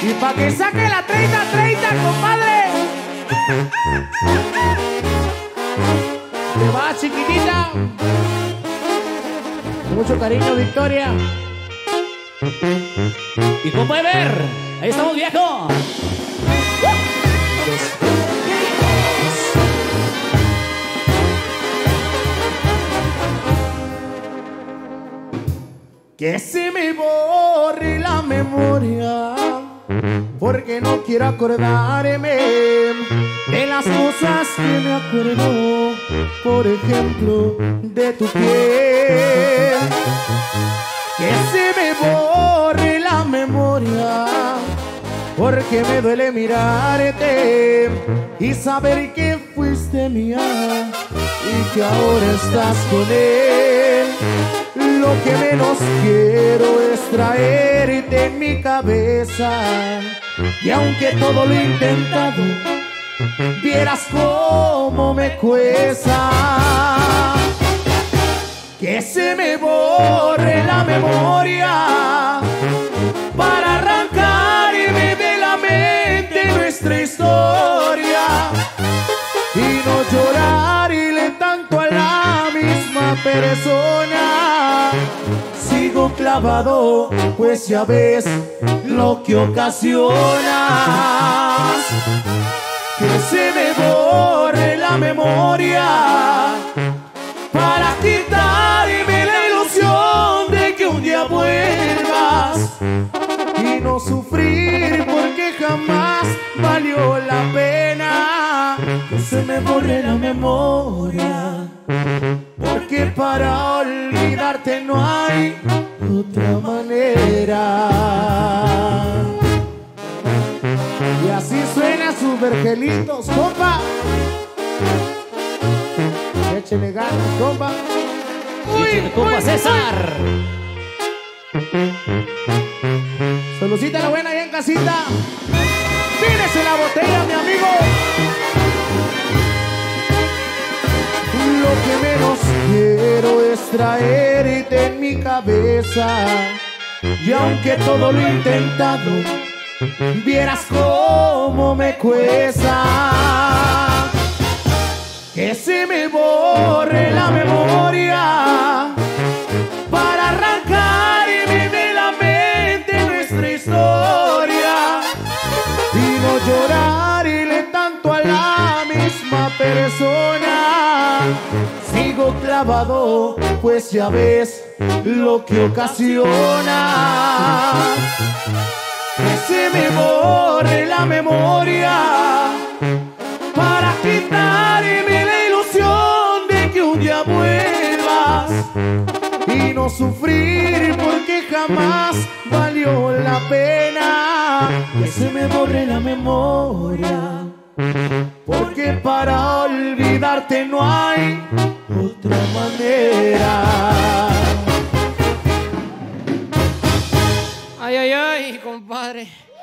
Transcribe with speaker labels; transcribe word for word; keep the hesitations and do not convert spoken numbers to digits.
Speaker 1: Y pa' que saque la treinta treinta, compadre. Te va, chiquitita. Con mucho cariño, Victoria.
Speaker 2: Y como puede ver, ahí estamos, viejo.
Speaker 1: Que se me borre la memoria, porque no quiero acordarme de las cosas que me acuerdo, por ejemplo, de tu piel. Que se me borre la memoria, porque me duele mirarte y saber que fuiste mía y que ahora estás con él. Lo que menos quiero es traerte en mi cabeza, y aunque todo lo he intentado, vieras cómo me cuesta. Que se me borre la memoria para arrancarme de la mente nuestra historia y no llorarle tanto a la misma persona. Sigo clavado, pues ya ves lo que ocasionas. Que se me borre la memoria para quitarme la ilusión de que un día vuelvas y no sufrir porque jamás valió la pena. Que se me borre la memoria, porque para olvidarte no hay otra manera. Y así suena sus vergelitos, compa. Échele ganas, compa.
Speaker 2: Échele, compa César.
Speaker 1: Solucita la buena allá en casita. Tírese la botella, mi amigo. Lo que menos quiero es traerte en mi cabeza, y aunque todo lo he intentado, vieras cómo me cuesta. Que se me borre la memoria para arrancarme de la mente nuestra historia y no llorarle tanto a la misma persona. Sigo clavado, pues ya ves lo que ocasiona. Que se me borre la memoria para quitarme la ilusión de que un día vuelvas y no sufrir porque jamás valió la pena. Que se me borre la memoria, porque para olvidarte no hay otra manera.